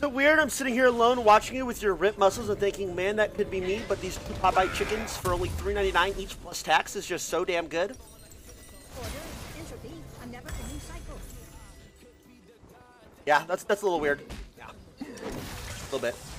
it weird? I'm sitting here alone watching you with your ripped muscles and thinking, man, that could be me, but these 2 Popeye chickens for only $3.99 each plus tax is just so damn good. Yeah, that's a little weird. Yeah. A little bit.